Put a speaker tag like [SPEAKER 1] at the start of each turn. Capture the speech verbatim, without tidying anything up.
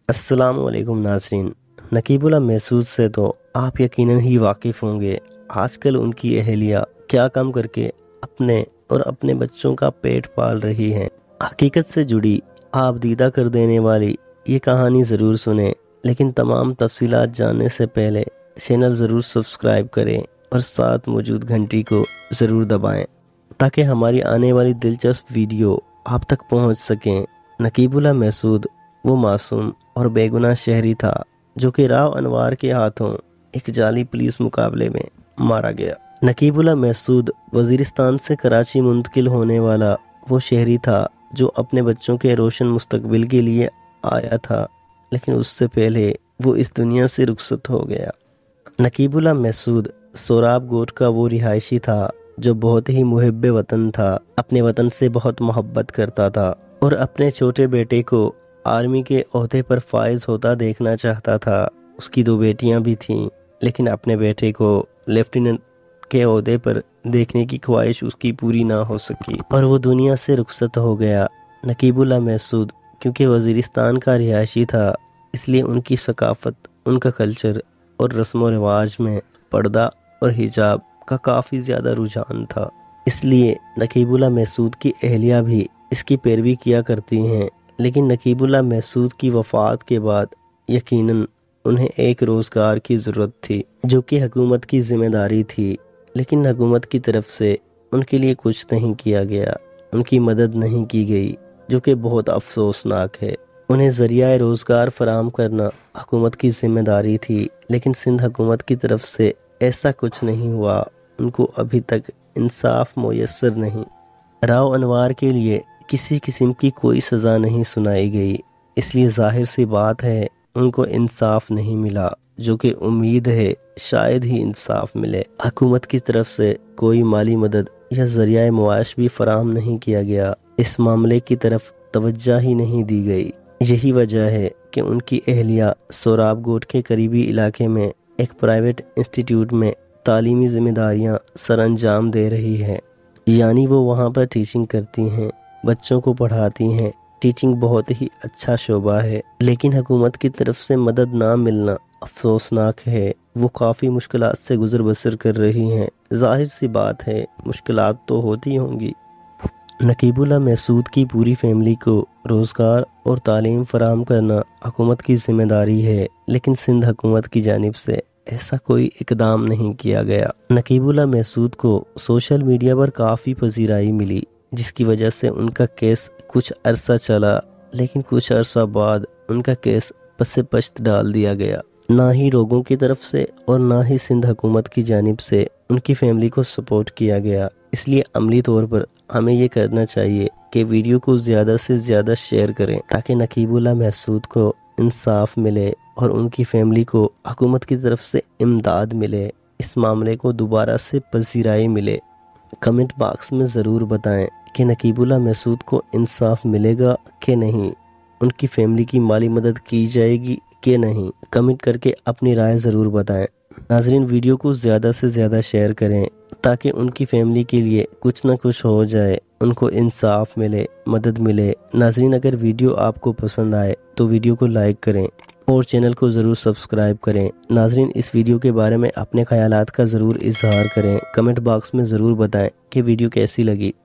[SPEAKER 1] अस्सलाम वालेकुम नाज़रीन। नकीबुल्लाह महसूद से तो आप यकीनन ही वाकिफ़ होंगे। आजकल उनकी अहलिया क्या काम करके अपने और अपने बच्चों का पेट पाल रही हैं। हकीकत से जुड़ी आप दीदा कर देने वाली ये कहानी ज़रूर सुने, लेकिन तमाम तफसीलात जानने से पहले चैनल ज़रूर सब्सक्राइब करें और साथ मौजूद घंटी को ज़रूर दबाएं ताकि हमारी आने वाली दिलचस्प वीडियो आप तक पहुंच सकें। नकीबुल्लाह महसूद वो मासूम और बेगुनाह शहरी था जो कि राव अनवार के हाथों एक जाली पुलिस मुकाबले में मारा गया। नकीबुल्लाह महसूद वजीरिस्तान से कराची मुंतकिल होने वाला वो शहरी था जो अपने बच्चों के रोशन मुस्तकबिल के लिए आया था, लेकिन उससे पहले वो इस दुनिया से रुखसत हो गया। नकीबुल्लाह महसूद सोराब गोट का वो रिहायशी था जो बहुत ही मुहिब्बे वतन था, अपने वतन से बहुत मोहब्बत करता था और अपने छोटे बेटे को आर्मी के ओहदे पर फाइज होता देखना चाहता था। उसकी दो बेटियां भी थीं, लेकिन अपने बेटे को लेफ्टिनेंट के ओहदे पर देखने की ख्वाहिश उसकी पूरी ना हो सकी और वो दुनिया से रुखसत हो गया। नकीबुल्लाह महसूद क्योंकि वजीरिस्तान का रिहायशी था, इसलिए उनकी सकाफत, उनका कल्चर और रस्म व रिवाज में पर्दा और हिजाब का काफ़ी ज़्यादा रुझान था। इसलिए नकीबुल्लाह महसूद की अहलिया भी इसकी पैरवी किया करती हैं। लेकिन नकीबुल्लाह महसूद की वफ़ात के बाद यकीनन उन्हें एक रोज़गार की ज़रूरत थी जो कि हुकूमत की ज़िम्मेदारी थी, लेकिन हुकूमत की तरफ से उनके लिए कुछ नहीं किया गया, उनकी मदद नहीं की गई, जो कि बहुत अफसोसनाक है। उन्हें ज़रिया रोज़गार फराहम करना हुकूमत की ज़िम्मेदारी थी, लेकिन सिंध हुकूमत की तरफ से ऐसा कुछ नहीं हुआ। उनको अभी तक इंसाफ मुयस्सर नहीं। राव अनवार के लिए किसी किस्म की कोई सज़ा नहीं सुनाई गई, इसलिए जाहिर सी बात है उनको इंसाफ नहीं मिला, जो कि उम्मीद है शायद ही इंसाफ मिले। हुकूमत की तरफ से कोई माली मदद या ज़रिया मुआश भी फराहम नहीं किया गया। इस मामले की तरफ तवज्जो ही नहीं दी गई। यही वजह है कि उनकी अहलिया सोराब गोट के करीबी इलाके में एक प्राइवेट इंस्टीट्यूट में तालीमी जिम्मेदारियां सर अंजाम दे रही है, यानी वो वहाँ पर टीचिंग करती हैं, बच्चों को पढ़ाती हैं। टीचिंग बहुत ही अच्छा शोबा है, लेकिन हुकूमत की तरफ से मदद ना मिलना अफसोसनाक है। वो काफ़ी मुश्किलात से गुजर बसर कर रही हैं। जाहिर सी बात है मुश्किलात तो होती होंगी। नकीबुल्लाह महसूद की पूरी फैमिली को रोज़गार और तालीम फराहम करना हुकूमत की ज़िम्मेदारी है, लेकिन सिंध हुकूमत की जानिब से ऐसा कोई इकदाम नहीं किया गया। नकीबुल्लाह महसूद को सोशल मीडिया पर काफ़ी पजीराई मिली, जिसकी वजह से उनका केस कुछ अरसा चला, लेकिन कुछ अरसा बाद उनका केस पसे पश्त डाल दिया गया। ना ही लोगों की तरफ से और ना ही सिंध हुकूमत की जानिब से उनकी फैमिली को सपोर्ट किया गया। इसलिए अमली तौर पर हमें ये करना चाहिए कि वीडियो को ज़्यादा से ज़्यादा शेयर करें ताकि नकीबुल्लाह महसूद को इंसाफ मिले और उनकी फैमिली को हुकूमत की तरफ से इमदाद मिले, इस मामले को दोबारा से पजीराई मिले। कमेंट बॉक्स में ज़रूर बताएं कि नकीबुल्लाह महसूद को इंसाफ मिलेगा कि नहीं, उनकी फैमिली की माली मदद की जाएगी कि नहीं। कमेंट करके अपनी राय ज़रूर बताएं। नाज़रीन, वीडियो को ज़्यादा से ज़्यादा शेयर करें ताकि उनकी फैमिली के लिए कुछ ना कुछ हो जाए, उनको इंसाफ मिले, मदद मिले। नाज़रीन, अगर वीडियो आपको पसंद आए तो वीडियो को लाइक करें और चैनल को ज़रूर सब्सक्राइब करें। नाज़रीन, इस वीडियो के बारे में अपने ख्यालात का ज़रूर इजहार करें। कमेंट बॉक्स में ज़रूर बताएं कि वीडियो कैसी लगी।